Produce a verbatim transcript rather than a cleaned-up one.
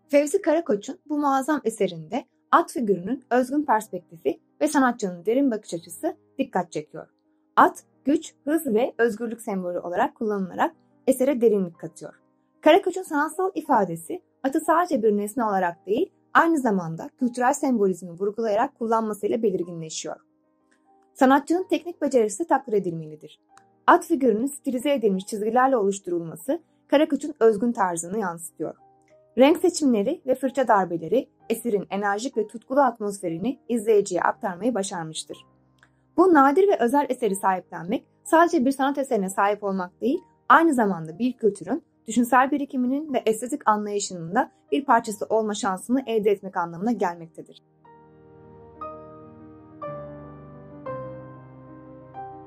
Fevzi Karakoç'un bu muazzam eserinde at figürünün özgün perspektifi ve sanatçının derin bakış açısı dikkat çekiyor. At, güç, hız ve özgürlük sembolü olarak kullanılarak esere derinlik katıyor. Karakoç'un sanatsal ifadesi atı sadece bir nesne olarak değil, aynı zamanda kültürel sembolizmi vurgulayarak kullanmasıyla belirginleşiyor. Sanatçının teknik becerisi takdir edilmelidir. At figürünün stilize edilmiş çizgilerle oluşturulması Karakoç'un özgün tarzını yansıtıyor. Renk seçimleri ve fırça darbeleri eserin enerjik ve tutkulu atmosferini izleyiciye aktarmayı başarmıştır. Bu nadir ve özel eseri sahiplenmek sadece bir sanat eserine sahip olmak değil, aynı zamanda bir kültürün, düşünsel birikiminin ve estetik anlayışının da bir parçası olma şansını elde etmek anlamına gelmektedir.